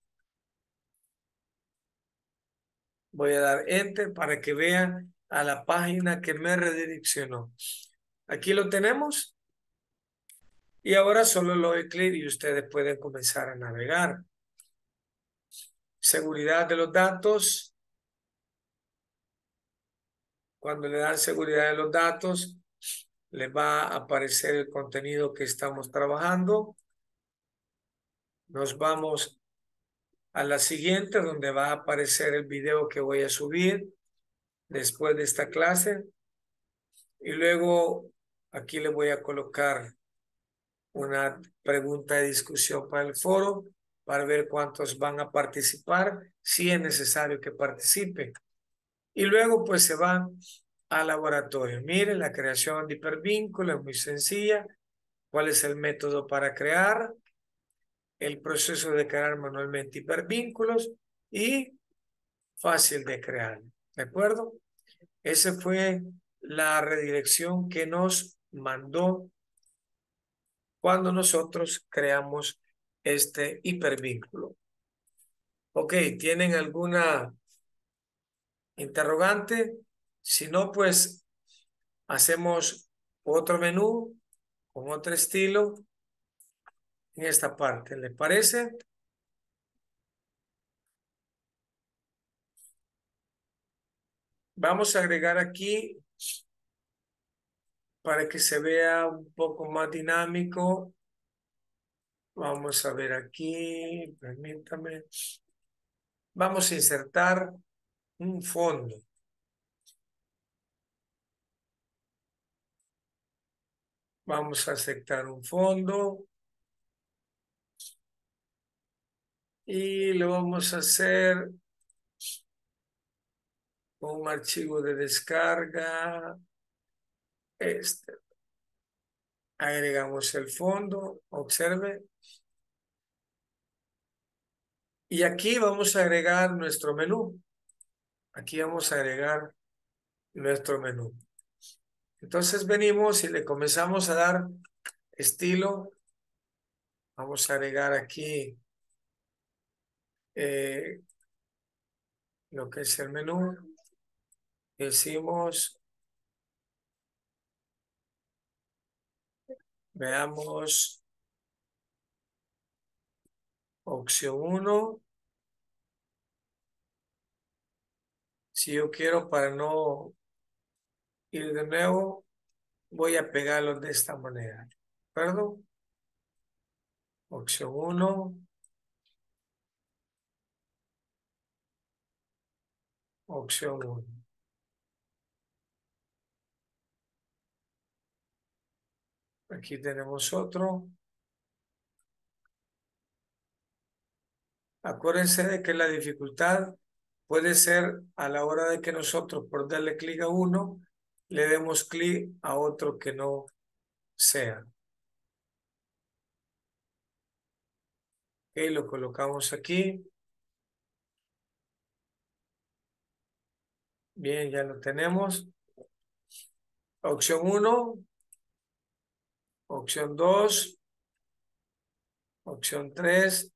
Voy a dar Enter para que vean a la página que me redireccionó. Aquí lo tenemos. Y ahora solo lo doy clic y ustedes pueden comenzar a navegar. Seguridad de los datos. Cuando le dan seguridad de los datos, les va a aparecer el contenido que estamos trabajando. Nos vamos a la siguiente, donde va a aparecer el video que voy a subir después de esta clase. Y luego aquí le voy a colocar una pregunta de discusión para el foro para ver cuántos van a participar, si es necesario que participen. Y luego pues se van al laboratorio. Miren, la creación de hipervínculos es muy sencilla. ¿Cuál es el método para crear? El proceso de crear manualmente hipervínculos y fácil de crear. ¿De acuerdo? Esa fue la redirección que nos mandó cuando nosotros creamos este hipervínculo. Ok, ¿tienen alguna interrogante? Si no, pues hacemos otro menú con otro estilo en esta parte. ¿Les parece? Vamos a agregar aquí para que se vea un poco más dinámico. Vamos a ver aquí, permítame. Vamos a insertar un fondo. Vamos a aceptar un fondo. Y lo vamos a hacer con un archivo de descarga. Este. Agregamos el fondo, observe. Y aquí vamos a agregar nuestro menú. Aquí vamos a agregar nuestro menú. Entonces venimos y le comenzamos a dar estilo. Vamos a agregar aquí eh, lo que es el menú. Decimos, veamos, opción uno. Si yo quiero, para no ir de nuevo, voy a pegarlo de esta manera. ¿De acuerdo? Opción uno. Opción uno. Aquí tenemos otro. Acuérdense de que la dificultad puede ser a la hora de que nosotros por darle clic a uno, le demos clic a otro que no sea. Ok, lo colocamos aquí. Bien, ya lo tenemos. Opción uno. Opción dos. Opción tres.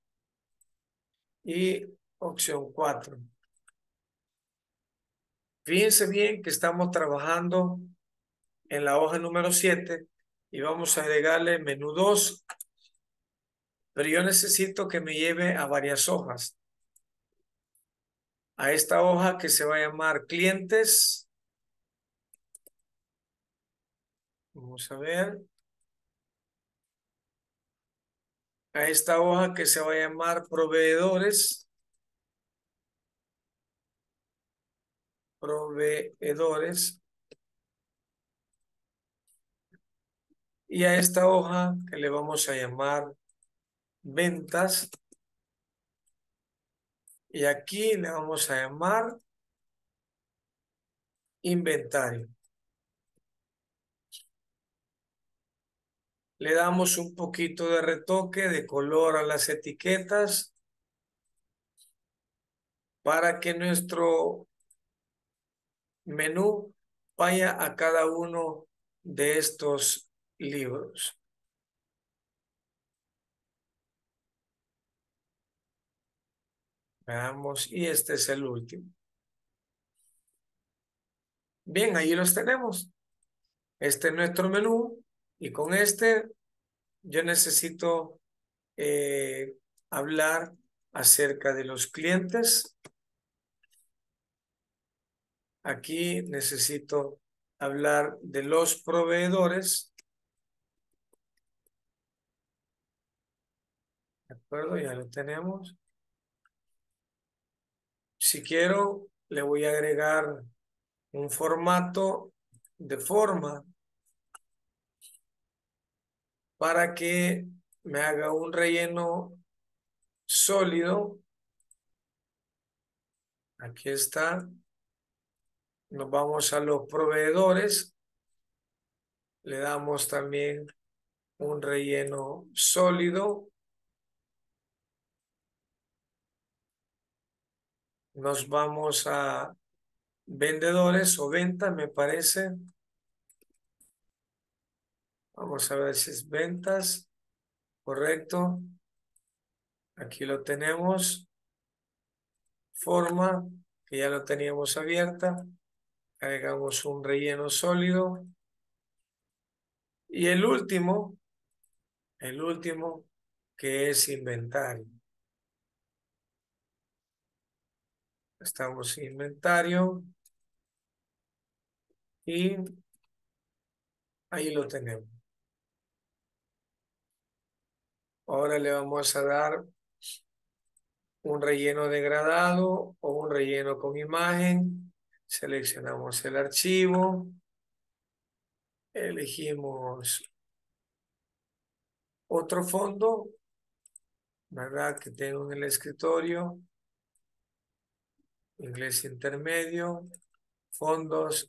Y opción cuatro. Fíjense bien que estamos trabajando en la hoja número siete y vamos a agregarle menú dos. Pero yo necesito que me lleve a varias hojas. A esta hoja que se va a llamar clientes. Vamos a ver. A esta hoja que se va a llamar proveedores. Proveedores. Y a esta hoja que le vamos a llamar ventas. Y aquí le vamos a llamar inventario. Le damos un poquito de retoque de color a las etiquetas para que nuestro menú vaya a cada uno de estos libros. Veamos, y este es el último. Bien, ahí los tenemos. Este es nuestro menú y con este yo necesito eh, hablar acerca de los clientes. Aquí necesito hablar de los proveedores. ¿De acuerdo? Ya lo tenemos. Si quiero, le voy a agregar un formato de forma para que me haga un relleno sólido. Aquí está. Nos vamos a los proveedores. Le damos también un relleno sólido. Nos vamos a vendedores o ventas, me parece. Vamos a ver si es ventas. Correcto. Aquí lo tenemos. Forma, que ya lo teníamos abierta. Agregamos un relleno sólido. Y el último, el último, que es inventario. Estamos en inventario. Y ahí lo tenemos. Ahora le vamos a dar un relleno degradado o un relleno con imagen. Seleccionamos el archivo. Elegimos otro fondo, ¿verdad? Que tengo en el escritorio. Inglés intermedio. Fondos.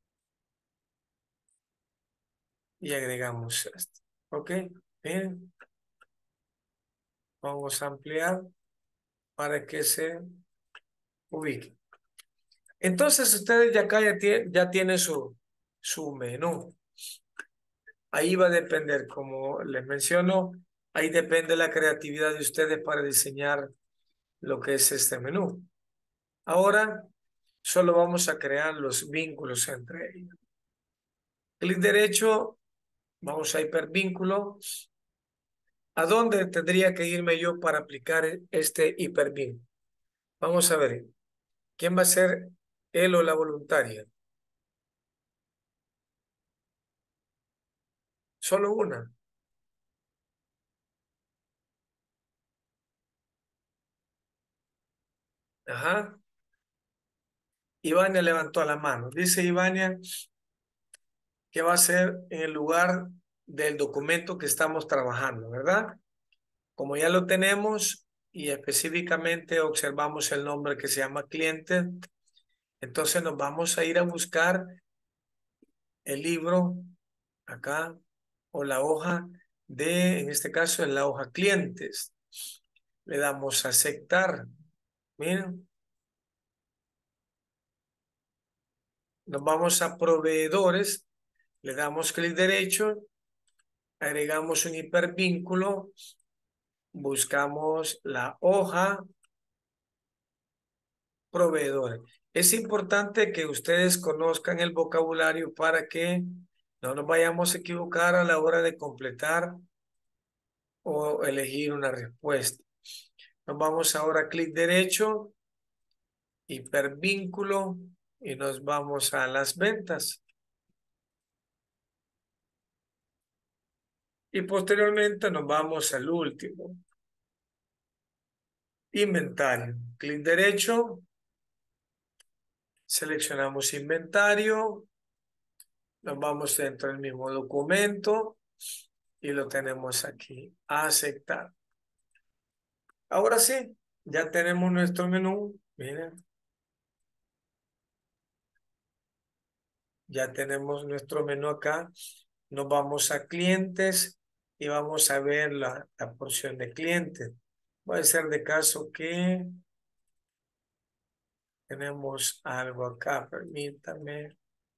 Y agregamos esto. ¿Ok? Bien. Vamos a ampliar para que se ubique. Entonces ustedes ya acá ya, tiene, ya tienen su, su menú. Ahí va a depender, como les menciono, ahí depende la creatividad de ustedes para diseñar lo que es este menú. Ahora solo vamos a crear los vínculos entre ellos. Clic derecho, vamos a hipervínculo. ¿A dónde tendría que irme yo para aplicar este hipervínculo? Vamos a ver. ¿Quién va a ser él o la voluntaria? Solo una. Ajá. Ivania levantó la mano. Dice Ivania que va a ser en el lugar del documento que estamos trabajando, ¿verdad? Como ya lo tenemos y específicamente observamos el nombre que se llama cliente, entonces nos vamos a ir a buscar el libro acá o la hoja de, en este caso, en la hoja clientes. Le damos a aceptar. Miren. Nos vamos a proveedores. Le damos clic derecho. Agregamos un hipervínculo. Buscamos la hoja proveedores. Es importante que ustedes conozcan el vocabulario para que no nos vayamos a equivocar a la hora de completar o elegir una respuesta. Nos vamos ahora a clic derecho, hipervínculo y nos vamos a las ventas. Y posteriormente nos vamos al último. Inventario. Clic derecho. Seleccionamos inventario. Nos vamos dentro del mismo documento. Y lo tenemos aquí. Aceptar. Ahora sí. Ya tenemos nuestro menú. Miren. Ya tenemos nuestro menú acá. Nos vamos a clientes. Y vamos a ver la, la porción de clientes. Puede ser de caso que tenemos algo acá, permítame.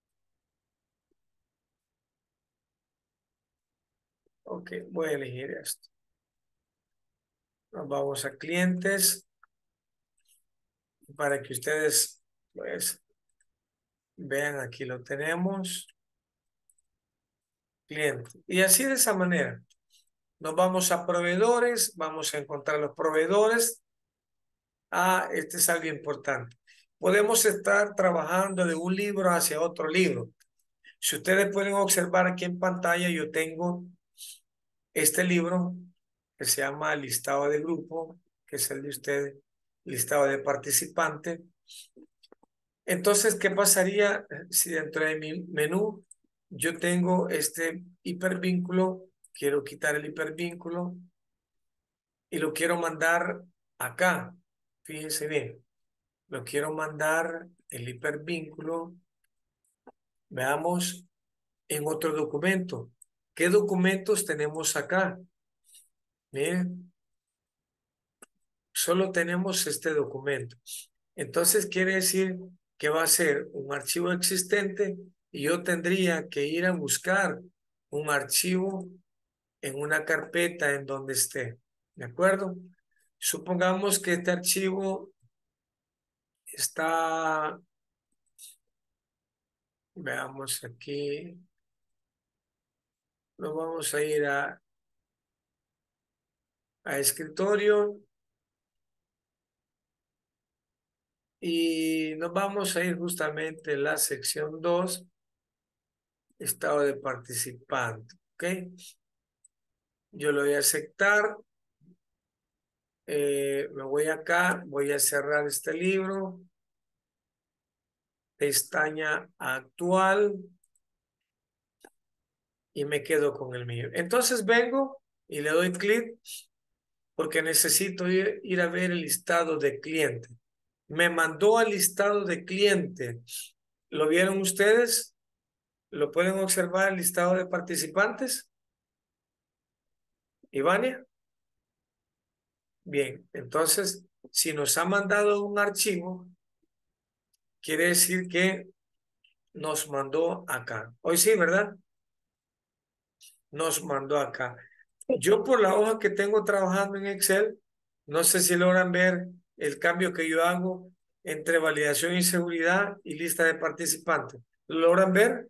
Ok, voy a elegir esto. Nos vamos a clientes. Para que ustedes pues vean, aquí lo tenemos. Cliente. Y así de esa manera. Nos vamos a proveedores, vamos a encontrar los proveedores. Ah, este es algo importante. Podemos estar trabajando de un libro hacia otro libro. Si ustedes pueden observar aquí en pantalla, yo tengo este libro que se llama listado de grupo, que es el de ustedes, listado de participantes. Entonces, ¿qué pasaría si dentro de mi menú yo tengo este hipervínculo? Quiero quitar el hipervínculo y lo quiero mandar acá. Fíjense bien, lo quiero mandar el hipervínculo. Veamos en otro documento. ¿Qué documentos tenemos acá? Miren, solo tenemos este documento. Entonces quiere decir que va a ser un archivo existente y yo tendría que ir a buscar un archivo en una carpeta en donde esté. ¿De acuerdo? Supongamos que este archivo está, veamos aquí, nos vamos a ir a, a escritorio y nos vamos a ir justamente en la sección dos, estado de participante. ¿Ok? Yo lo voy a aceptar. Eh, me voy acá, voy a cerrar este libro. Pestaña actual. Y me quedo con el mío. Entonces vengo y le doy clic porque necesito ir, ir a ver el listado de cliente. Me mandó al listado de cliente. ¿Lo vieron ustedes? ¿Lo pueden observar el listado de participantes? ¿Ivania? Bien, entonces, si nos ha mandado un archivo, quiere decir que nos mandó acá. Hoy sí, ¿verdad? Nos mandó acá. Yo por la hoja que tengo trabajando en Excel, no sé si logran ver el cambio que yo hago entre validación y seguridad y lista de participantes. ¿Lo logran ver?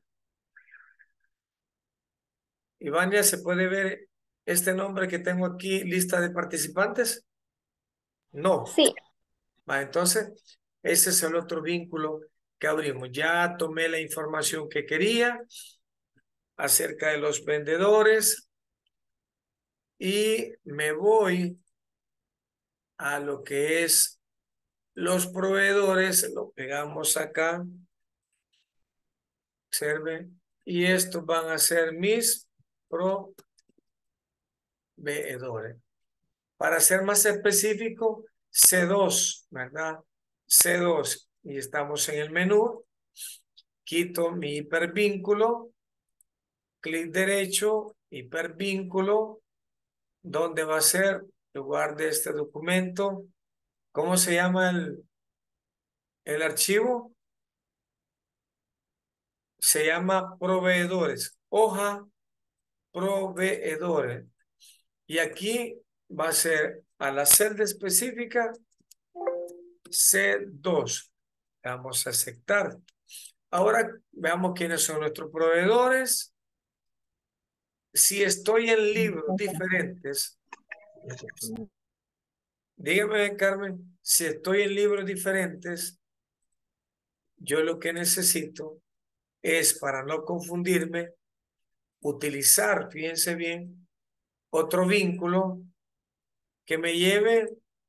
Ivania, ¿se puede ver este nombre que tengo aquí, lista de participantes? No. Sí. Va, entonces, ese es el otro vínculo que abrimos. Ya tomé la información que quería acerca de los vendedores y me voy a lo que es los proveedores. Lo pegamos acá. Observe. Y estos van a ser mis proveedores. Para ser más específico, C dos, ¿verdad? C dos. Y estamos en el menú. Quito mi hipervínculo. Clic derecho, hipervínculo. ¿Dónde va a ser? Lugar de este documento. ¿Cómo se llama el, el archivo? Se llama proveedores. Hoja proveedores. Y aquí va a ser a la celda específica C dos. Vamos a aceptar. Ahora veamos quiénes son nuestros proveedores. Si estoy en libros diferentes, dígame, Carmen, si estoy en libros diferentes, yo lo que necesito es, para no confundirme, utilizar, fíjense bien, otro vínculo que me lleve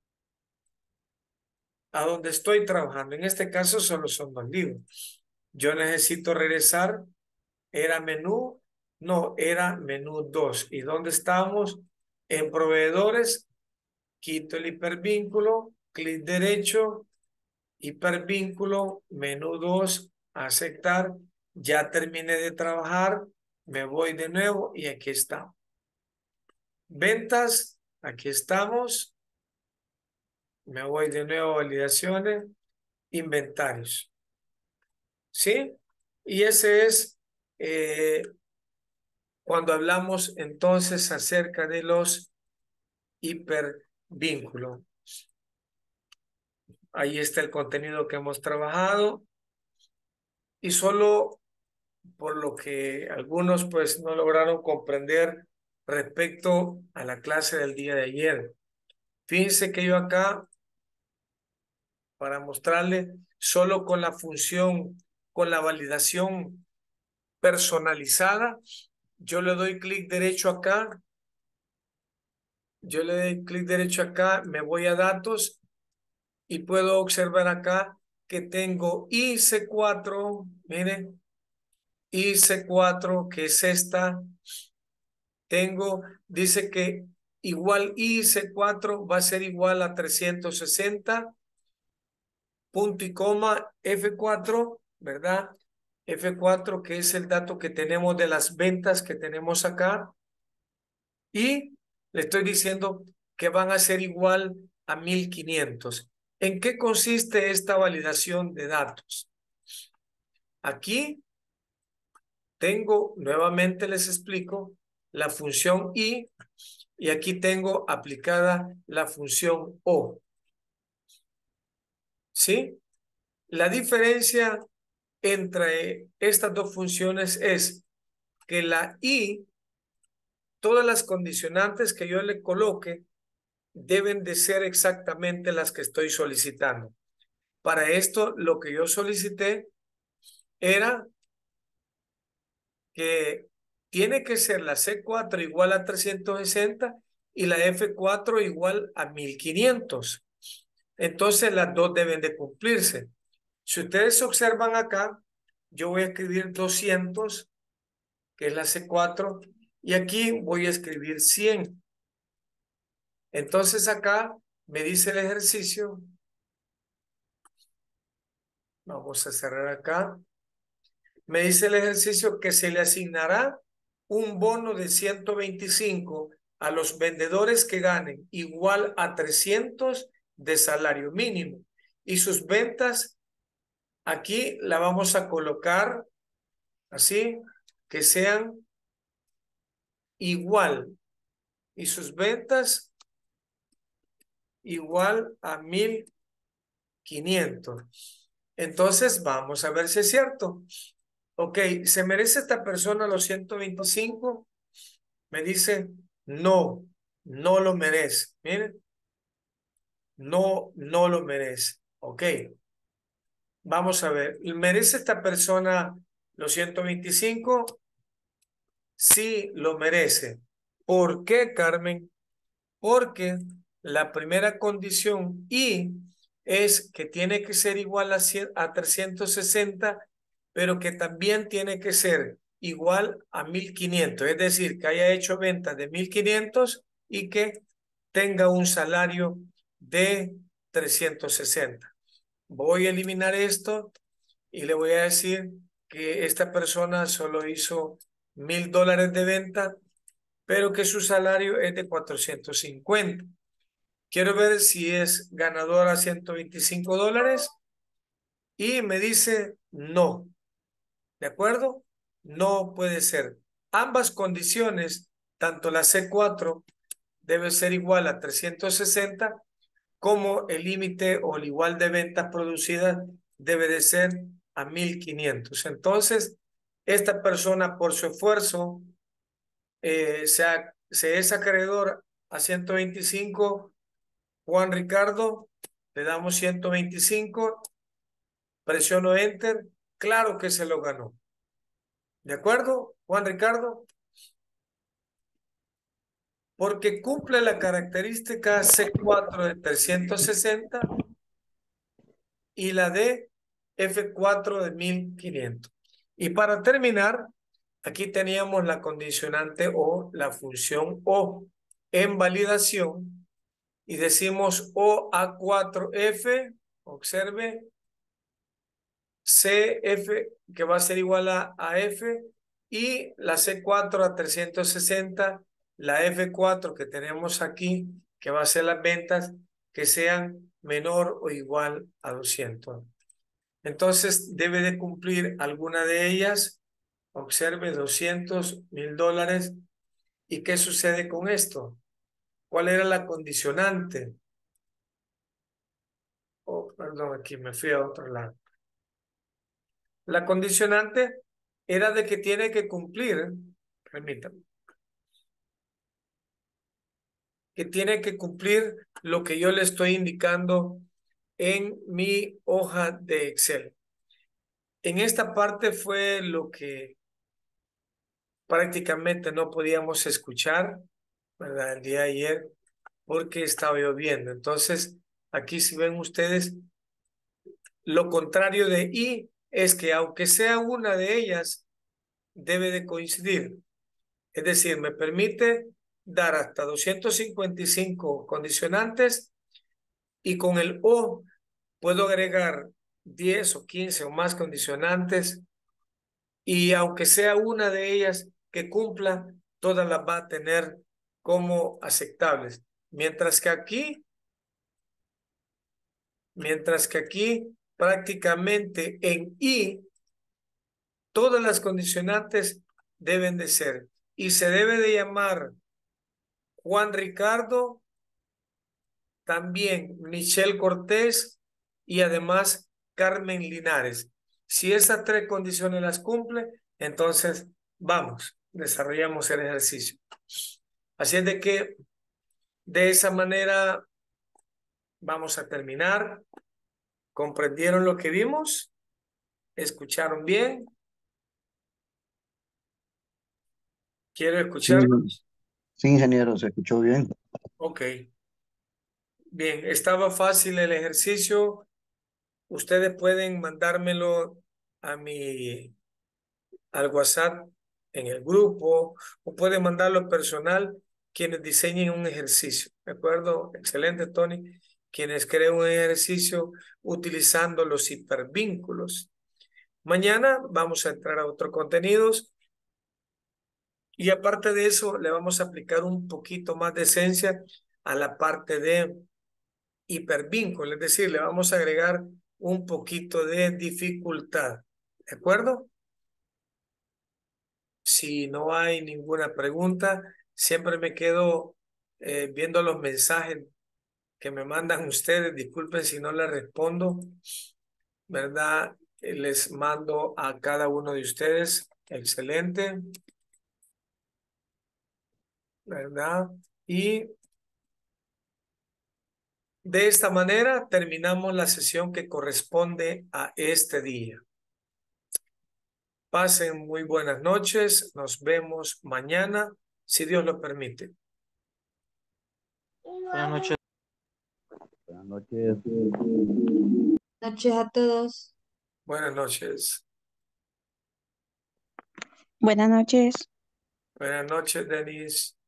a donde estoy trabajando. En este caso solo son dos libros. Yo necesito regresar. ¿Era menú? No, era menú dos. ¿Y dónde estamos? En proveedores. Quito el hipervínculo. Clic derecho. Hipervínculo. Menú dos. Aceptar. Ya terminé de trabajar. Me voy de nuevo y aquí está. Ventas. Aquí estamos. Me voy de nuevo a validaciones. Inventarios. ¿Sí? Y ese es eh, cuando hablamos entonces acerca de los hipervínculos. Ahí está el contenido que hemos trabajado. Y solo por lo que algunos pues no lograron comprender respecto a la clase del día de ayer. Fíjense que yo acá, para mostrarle, solo con la función, con la validación personalizada, yo le doy clic derecho acá, yo le doy clic derecho acá, me voy a datos y puedo observar acá que tengo I C cuatro, miren, I C cuatro, que es esta, tengo, dice que igual I C cuatro va a ser igual a trescientos sesenta, punto y coma, F cuatro, ¿verdad? F cuatro, que es el dato que tenemos de las ventas que tenemos acá. Y le estoy diciendo que van a ser igual a mil quinientos. ¿En qué consiste esta validación de datos? Aquí tengo, nuevamente les explico, la función I y aquí tengo aplicada la función O. ¿Sí? La diferencia entre estas dos funciones es que la I, todas las condicionantes que yo le coloque, deben de ser exactamente las que estoy solicitando. Para esto, lo que yo solicité era que tiene que ser la C cuatro igual a trescientos sesenta y la F cuatro igual a mil quinientos. Entonces, las dos deben de cumplirse. Si ustedes observan acá, yo voy a escribir doscientos, que es la C cuatro, y aquí voy a escribir cien. Entonces acá me dice el ejercicio. Vamos a cerrar acá. Me dice el ejercicio que se le asignará un bono de ciento veinticinco a los vendedores que ganen igual a trescientos de salario mínimo. Y sus ventas, aquí la vamos a colocar así, que sean igual. Y sus ventas igual a mil quinientos. Entonces vamos a ver si es cierto. Ok, ¿se merece esta persona los ciento veinticinco? Me dice, no, no lo merece. Miren, no, no lo merece. Ok, vamos a ver, ¿merece esta persona los ciento veinticinco? Sí, lo merece. ¿Por qué, Carmen? Porque la primera condición I es que tiene que ser igual a, cien, a trescientos sesenta, pero que también tiene que ser igual a mil quinientos, es decir, que haya hecho ventas de mil quinientos y que tenga un salario de trescientos sesenta. Voy a eliminar esto y le voy a decir que esta persona solo hizo mil dólares de venta, pero que su salario es de cuatrocientos cincuenta. Quiero ver si es ganador a ciento veinticinco dólares y me dice no. ¿De acuerdo? No puede ser. Ambas condiciones, tanto la C cuatro debe ser igual a trescientos sesenta como el límite o el igual de ventas producidas debe de ser a mil quinientos. Entonces, esta persona por su esfuerzo eh, se, ha, se es acreedor a ciento veinticinco. Juan Ricardo, le damos ciento veinticinco, presiono Enter, claro que se lo ganó. ¿De acuerdo, Juan Ricardo? Porque cumple la característica C cuatro de trescientos sesenta y la de F cuatro de mil quinientos. Y para terminar, aquí teníamos la condicionante o la función O en validación y decimos O A cuatro F, observe, C F, que va a ser igual a, a F, y la C cuatro a trescientos sesenta, la F cuatro que tenemos aquí, que va a ser las ventas que sean menor o igual a doscientos. Entonces debe de cumplir alguna de ellas. Observe, doscientos mil dólares. ¿Y qué sucede con esto? ¿Cuál era la condicionante? Oh, perdón, aquí me fui a otro lado. La condicionante era de que tiene que cumplir, permítanme, que tiene que cumplir lo que yo le estoy indicando en mi hoja de Excel. En esta parte fue lo que prácticamente no podíamos escuchar, ¿verdad? El día de ayer, porque estaba lloviendo. Entonces, aquí si ven ustedes, lo contrario de y es que aunque sea una de ellas, debe de coincidir. Es decir, me permite dar hasta doscientos cincuenta y cinco condicionantes y con el o puedo agregar diez o quince o más condicionantes y aunque sea una de ellas que cumpla, todas las va a tener como aceptables. Mientras que aquí, mientras que aquí prácticamente en y, todas las condicionantes deben de ser y se debe de llamar Juan Ricardo, también Michelle Cortés y además Carmen Linares. Si esas tres condiciones las cumple, entonces vamos, desarrollamos el ejercicio. Así es de que de esa manera vamos a terminar. ¿Comprendieron lo que vimos? ¿Escucharon bien? ¿Quiero Sí, escuchar? sí, ingeniero, se escuchó bien. Ok. Bien, estaba fácil el ejercicio. Ustedes pueden mandármelo a mi, al WhatsApp en el grupo o pueden mandarlo personal quienes diseñen un ejercicio. ¿De acuerdo? Excelente, Tony. Quienes creen un ejercicio utilizando los hipervínculos. Mañana vamos a entrar a otros contenidos y aparte de eso le vamos a aplicar un poquito más de esencia a la parte de hipervínculo, es decir, le vamos a agregar un poquito de dificultad. ¿De acuerdo? Si no hay ninguna pregunta, siempre me quedo eh, viendo los mensajes que me mandan ustedes. Disculpen si no les respondo, ¿verdad? Eh, Les mando a cada uno de ustedes. Excelente. ¿Verdad? Y de esta manera terminamos la sesión que corresponde a este día. Pasen muy buenas noches. Nos vemos mañana, si Dios lo permite. Buenas noches. Buenas noches. Noches a todos. Buenas noches. Buenas noches. Buenas noches, Denise.